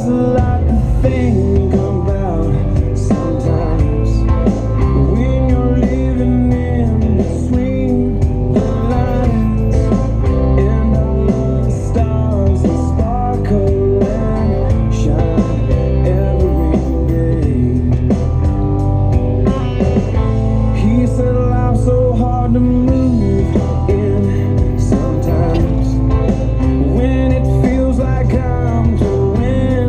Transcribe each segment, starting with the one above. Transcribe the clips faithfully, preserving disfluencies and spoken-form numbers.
a lot to think about sometimes when you're living in between the lines, and all the stars that sparkle and shine every day. He said life's so hard to move in sometimes when it feels like I'm to win,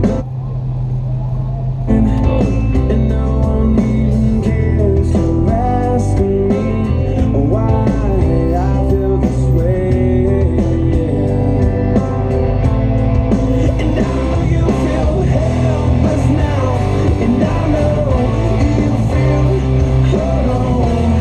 and no one even cares to ask me why I feel this way. And I know you feel helpless now, and I know you feel alone.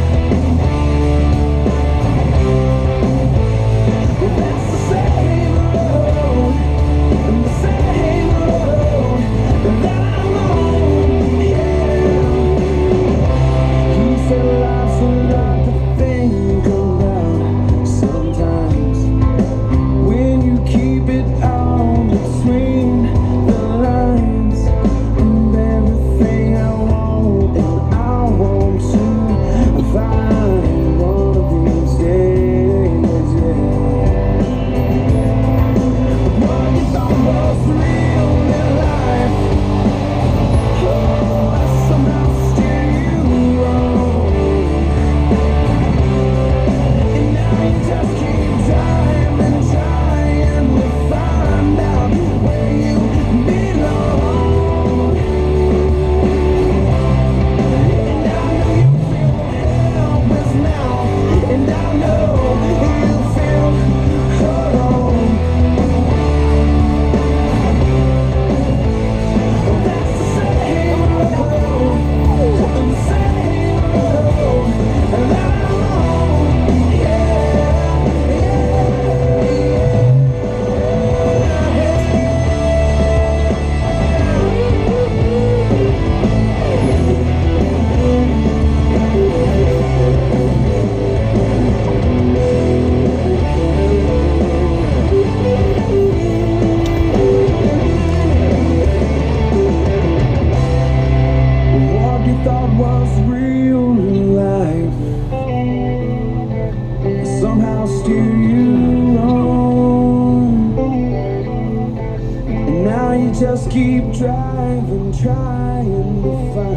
That's the same road, and the same road that I'm on, yeah. He said life's a lot to think about sometimes when you keep it all between the lines, and everything I want and I want to find one of these days, yeah. What you thought was real in life, oh, I somehow steer you wrong. And now you just keep trying and trying to find out where you belong. And I know you feel helpless now, and I know you feel alone. That's the same road, the same road that I'm on, yeah, what you thought was real life somehow steer you wrong. And now you just keep driving, trying to find